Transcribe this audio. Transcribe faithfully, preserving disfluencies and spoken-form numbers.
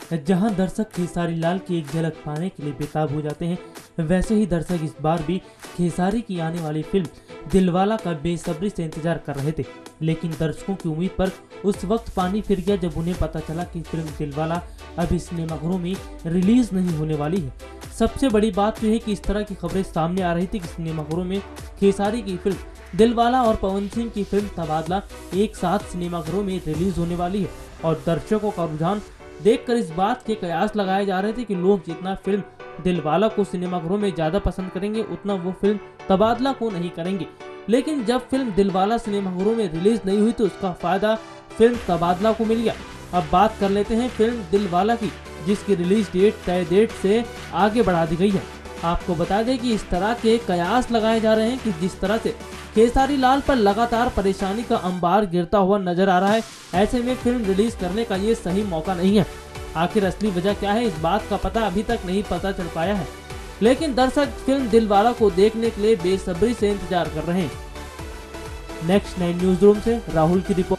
जहां दर्शक खेसारी लाल की एक झलक पाने के लिए बेताब हो जाते हैं, वैसे ही दर्शक इस बार भी खेसारी की आने वाली फिल्म दिलवाला का बेसब्री से इंतजार कर रहे थे। लेकिन दर्शकों की उम्मीद पर उस वक्त पानी फिर गया जब उन्हें पता चला कि फिल्म दिलवाला अभी सिनेमाघरों में रिलीज नहीं होने वाली है। सबसे बड़ी बात तो है कि इस तरह की खबरें सामने आ रही थी कि सिनेमाघरों में खेसारी की फिल्म दिलवाला और पवन सिंह की फिल्म तबादला एक साथ सिनेमाघरों में रिलीज होने वाली है, और दर्शकों का रुझान देखकर इस बात के कयास लगाए जा रहे थे कि लोग जितना फिल्म दिलवाला को सिनेमाघरों में ज्यादा पसंद करेंगे, उतना वो फिल्म तबादला को नहीं करेंगे। लेकिन जब फिल्म दिलवाला सिनेमाघरों में रिलीज नहीं हुई तो उसका फायदा फिल्म तबादला को मिल गया। अब बात कर लेते हैं फिल्म दिलवाला की, जिसकी रिलीज डेट तय डेट से आगे बढ़ा दी गई है। आपको बता दें कि इस तरह के कयास लगाए जा रहे हैं कि जिस तरह से खेसारी लाल पर लगातार परेशानी का अंबार गिरता हुआ नजर आ रहा है, ऐसे में फिल्म रिलीज करने का ये सही मौका नहीं है। आखिर असली वजह क्या है, इस बात का पता अभी तक नहीं पता चल पाया है, लेकिन दर्शक फिल्म दिलवाला को देखने के लिए बेसब्री से इंतजार कर रहे हैं। नेक्स्ट नाइन न्यूज रूम से राहुल की रिपोर्ट।